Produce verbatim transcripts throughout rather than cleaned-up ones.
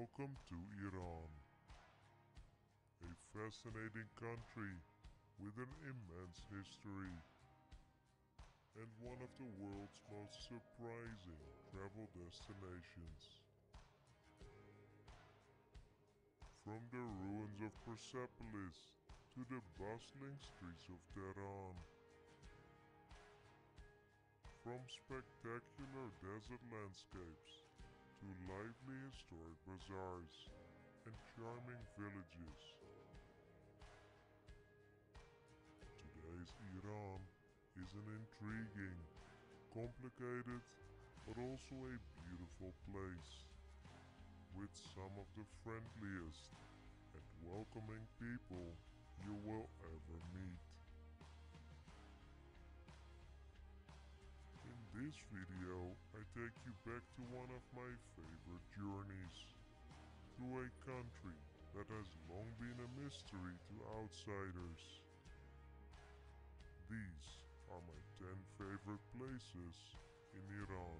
Welcome to Iran, a fascinating country with an immense history and one of the world's most surprising travel destinations. From the ruins of Persepolis to the bustling streets of Tehran, from spectacular desert landscapes to lively historic bazaars and charming villages. Today's Iran is an intriguing, complicated, but also a beautiful place, with some of the friendliest and welcoming people you will ever meet. In this video, I take you back to one of my favorite journeys, through a country that has long been a mystery to outsiders. These are my ten favorite places in Iran.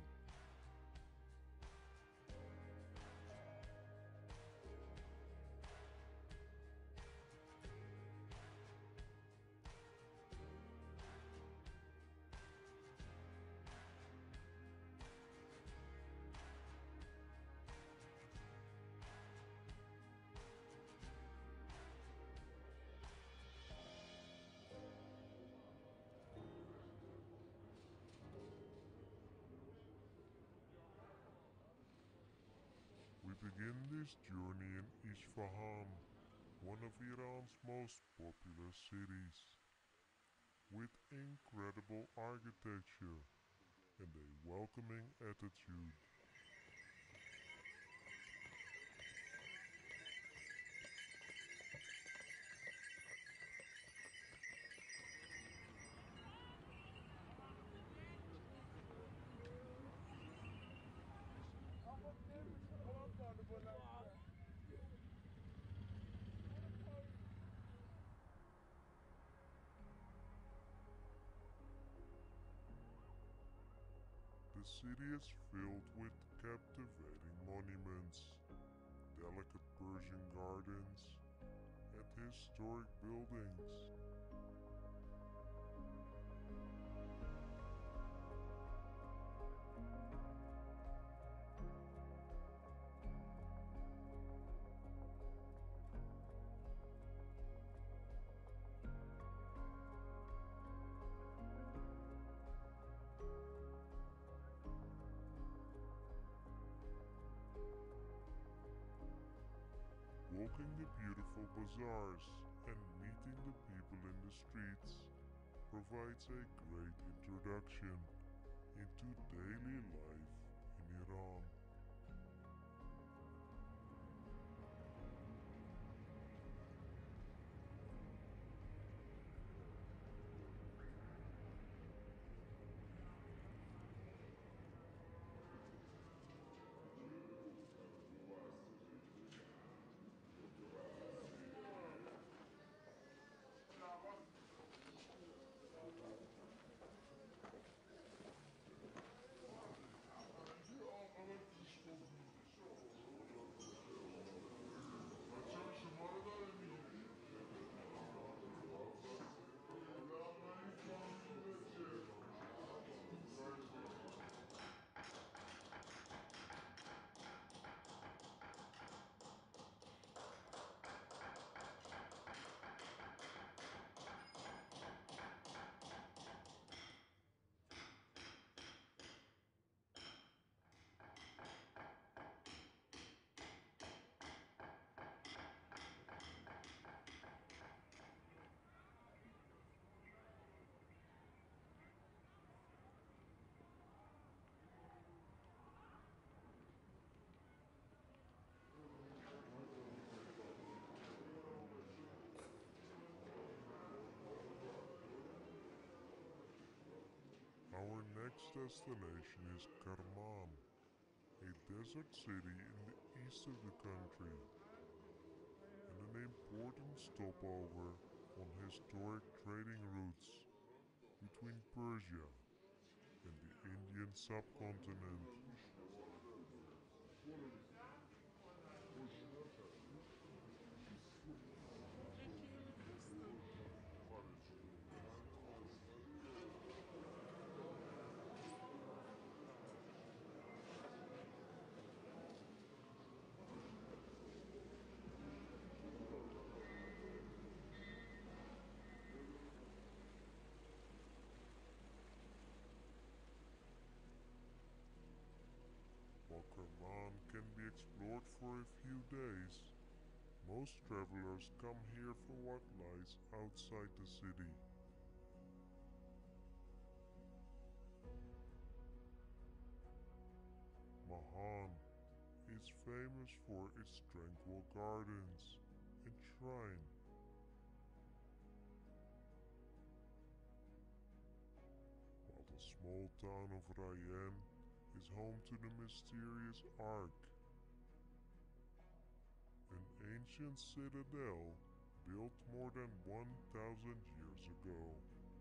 We begin this journey in Isfahan, one of Iran's most popular cities, with incredible architecture and a welcoming attitude. The city is filled with captivating monuments, delicate Persian gardens, and historic buildings. Walking the beautiful bazaars and meeting the people in the streets provides a great introduction into daily life in Iran. Our next destination is Kerman, a desert city in the east of the country, and an important stopover on historic trading routes between Persia and the Indian subcontinent. days, most travelers come here for what lies outside the city. Mahan is famous for its tranquil gardens and shrine. While the small town of Rayen is home to the mysterious Ark, an ancient citadel built more than one thousand years ago.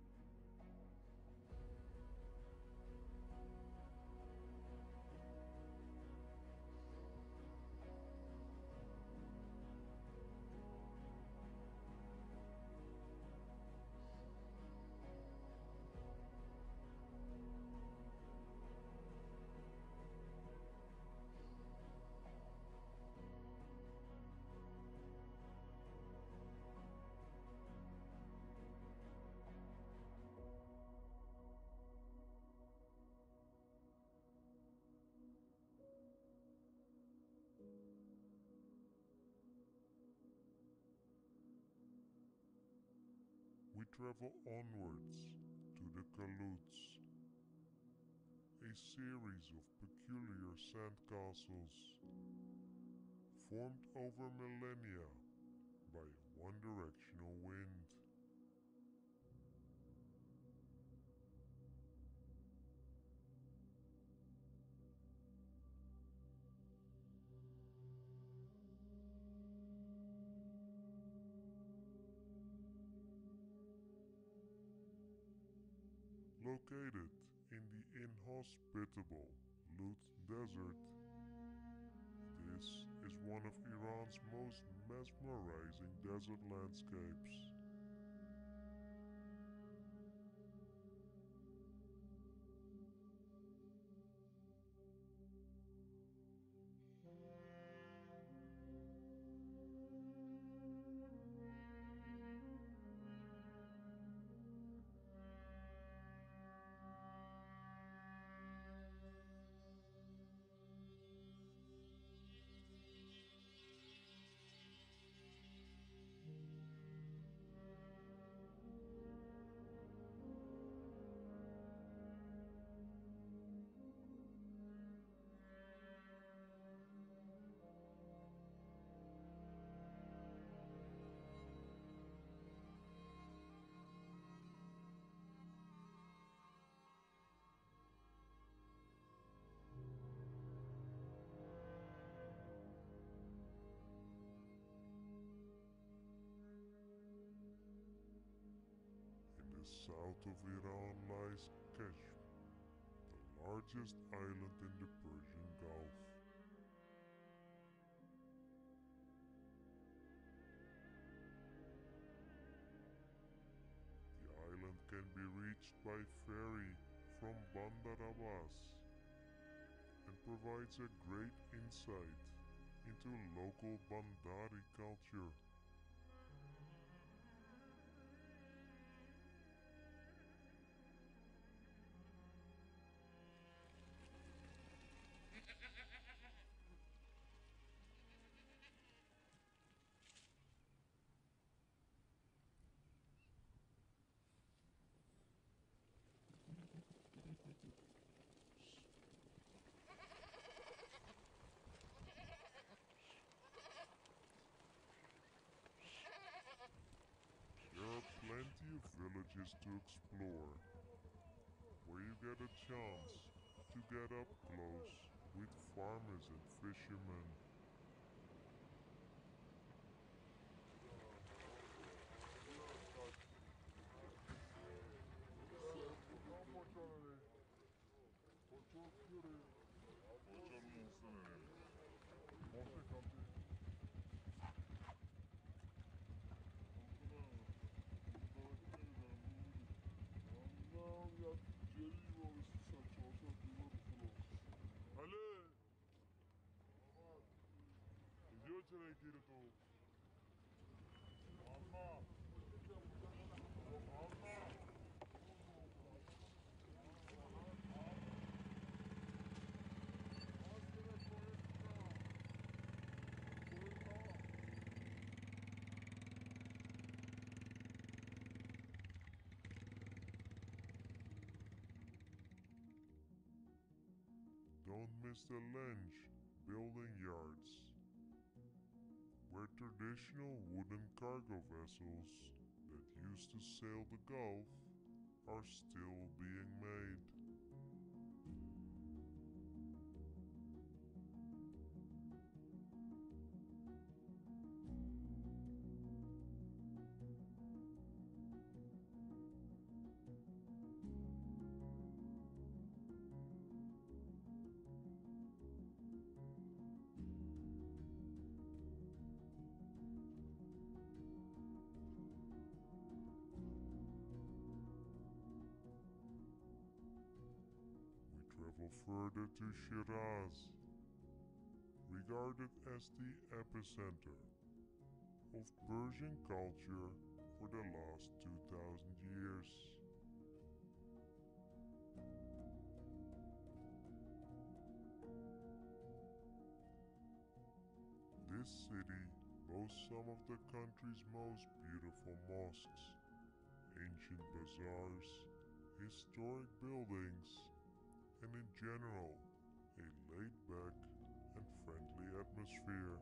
We travel onwards to the Kaluts, a series of peculiar sandcastles formed over millennia by a one-directional wind. Located in the inhospitable Lut Desert, this is one of Iran's most mesmerizing desert landscapes. In the south of Iran lies Keshm, the largest island in the Persian Gulf. The island can be reached by ferry from Bandar Abbas and provides a great insight into local Bandari culture. There are plenty of villages to explore, where you get a chance to get up close with farmers and fishermen. Ale! Gidiyor çene geri to. Allah! Allah! don't miss the Lenge building yards, where traditional wooden cargo vessels that used to sail the Gulf are still being made. We travel further to Shiraz, regarded as the epicenter of Persian culture for the last two thousand years. This city boasts some of the country's most beautiful mosques, ancient bazaars, historic buildings, and in general, a laid-back and friendly atmosphere.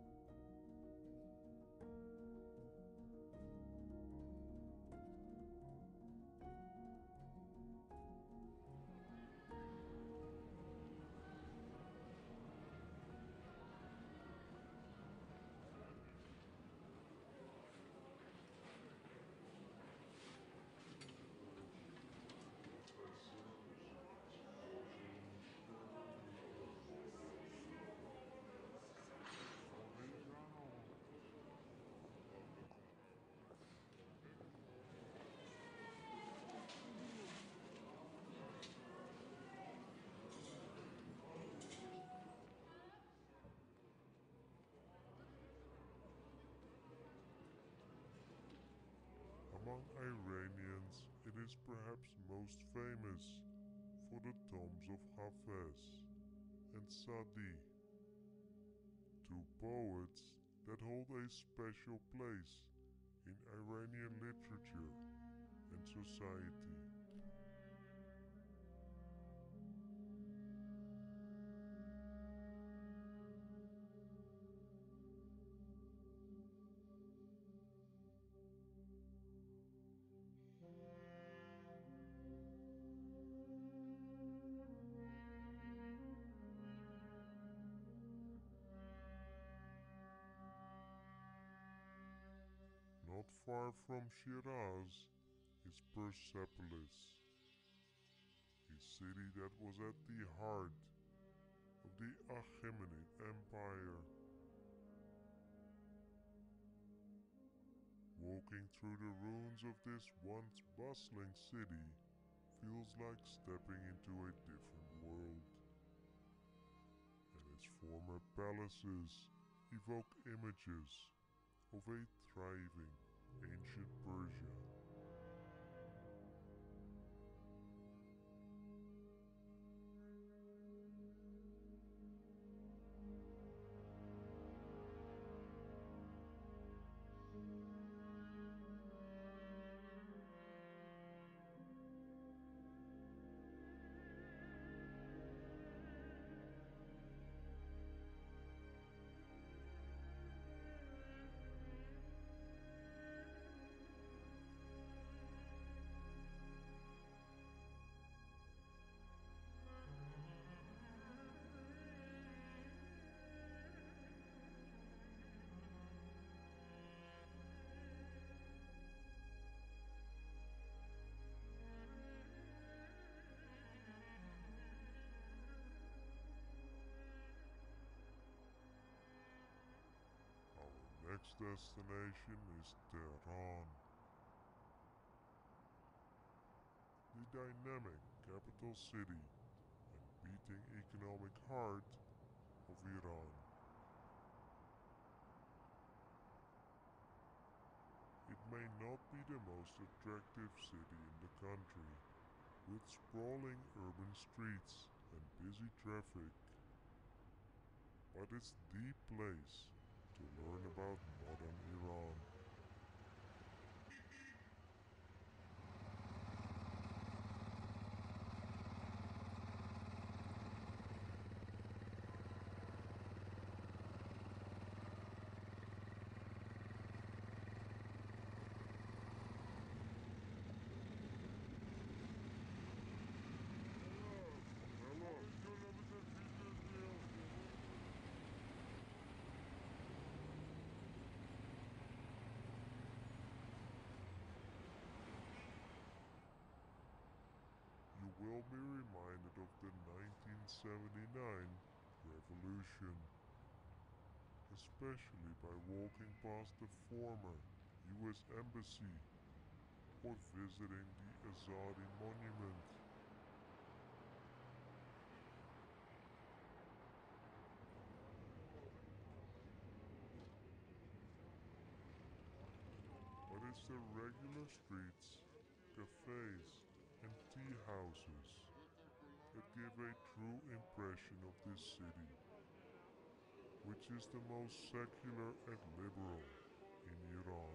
Among Iranians, it is perhaps most famous for the tombs of Hafez and Sadi, two poets that hold a special place in Iranian literature and society. Not far from Shiraz is Persepolis, a city that was at the heart of the Achaemenid Empire. Walking through the ruins of this once bustling city feels like stepping into a different world, and its former palaces evoke images of a thriving ancient Persia. Our next destination is Tehran, the dynamic capital city and beating economic heart of Iran. It may not be the most attractive city in the country, with sprawling urban streets and busy traffic, but it's the place to learn about modern Iran. will be reminded of the nineteen seventy-nine revolution, especially by walking past the former U S Embassy or visiting the Azadi Monument. But it's the regular streets, cafes, and tea houses that give a true impression of this city, which is the most secular and liberal in Iran.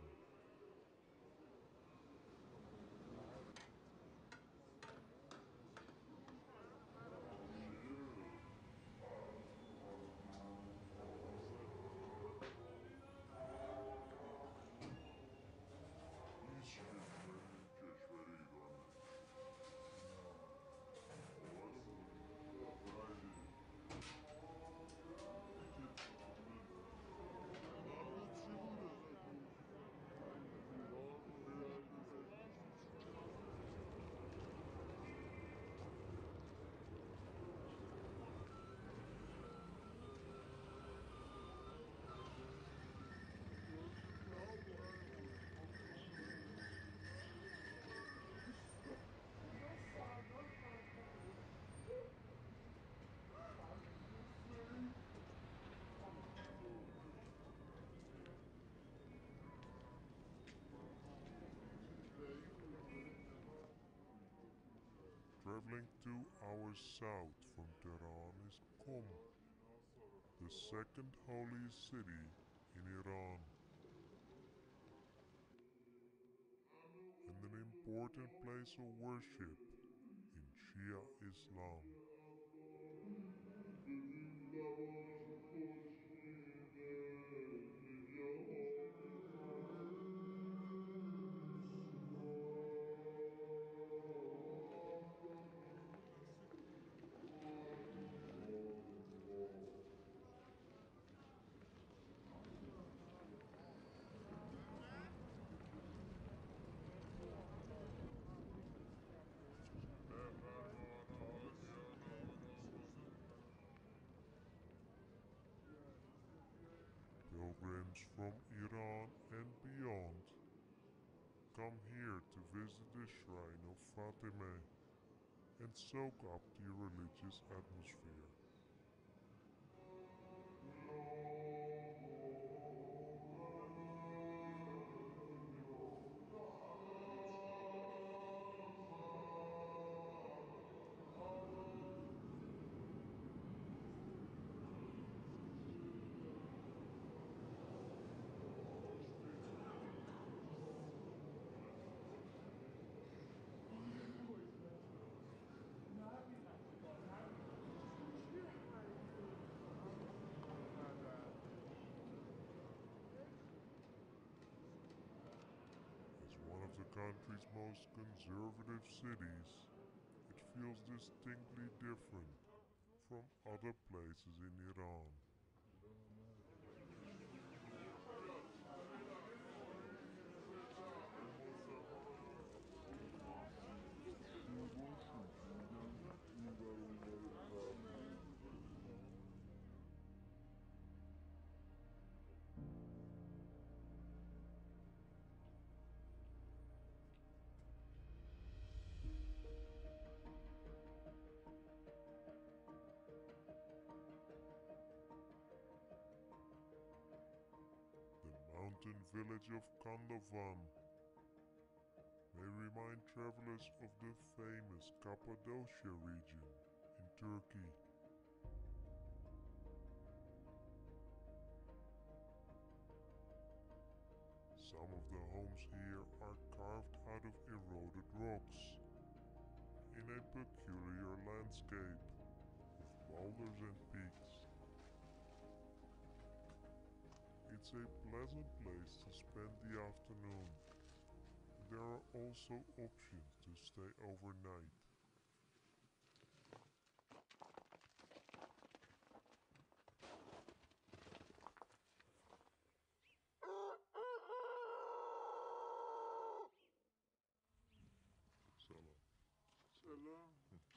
Traveling two hours south from Tehran is Qom, the second holiest city in Iran, and an important place of worship in Shia Islam. Pilgrims from Iran and beyond come here to visit the shrine of Fatimeh and soak up the religious atmosphere. As one of the country's most conservative cities, it feels distinctly different from other places in Iran. The mountain village of Kandovan may remind travelers of the famous Cappadocia region in Turkey. Some of the homes here are carved out of eroded rocks in a peculiar landscape of boulders and peaks. It's a pleasant place to spend the afternoon. There are also options to stay overnight. Salam. Salam.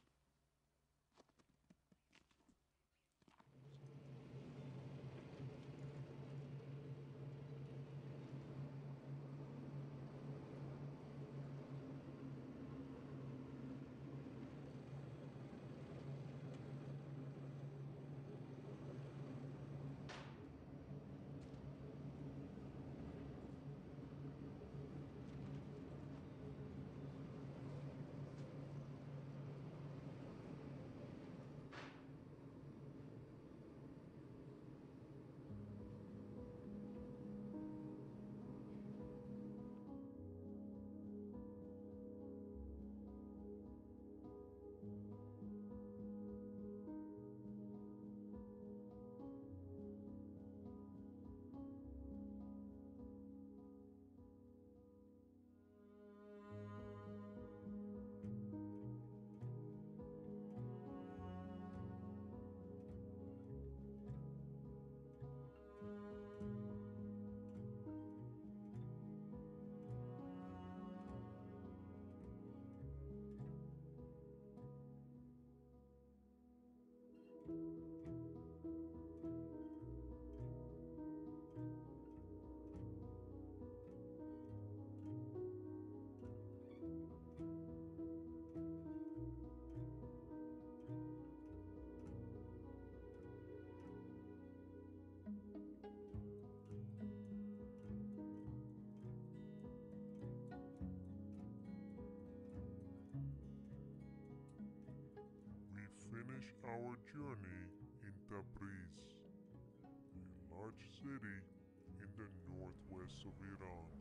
finish our journey in Tabriz, a large city in the northwest of Iran.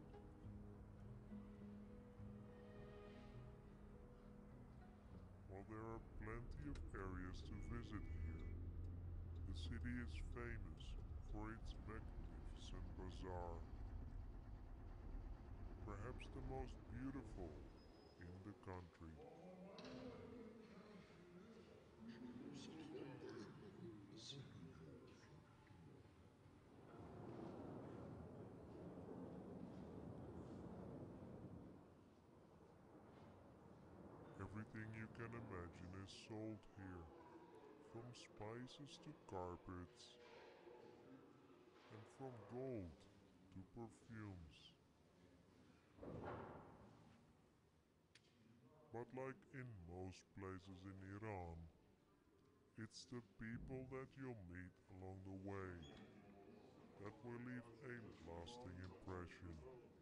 While there are plenty of areas to visit here, the city is famous for its magnificent bazaar, perhaps the most beautiful in the country. Everything you can imagine is sold here, from spices to carpets, and from gold to perfumes. But like in most places in Iran, it's the people that you'll meet along the way that will leave a lasting impression.